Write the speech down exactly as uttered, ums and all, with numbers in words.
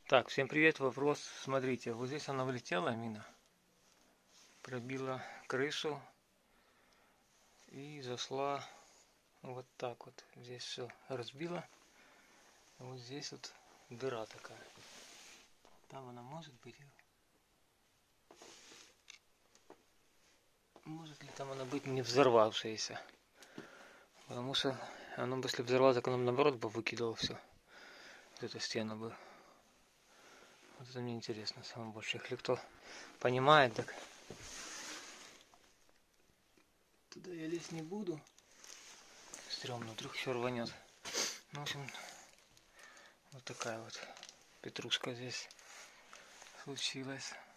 Так, всем привет. Вопрос. Смотрите, вот здесь она влетела, мина, пробила крышу и зашла вот так вот. Здесь все разбила. Вот здесь вот дыра такая. Там она может быть. Может ли там она быть не взорвавшаяся? Потому что оно бы, если взорвалось, так оно наоборот бы выкидывало все. Вот эту стену бы. Вот это мне интересно самое больше. Если кто понимает, так туда я лезть не буду. Стремно, вдруг еще рванет. Ну, в общем, вот такая вот петрушка здесь случилась.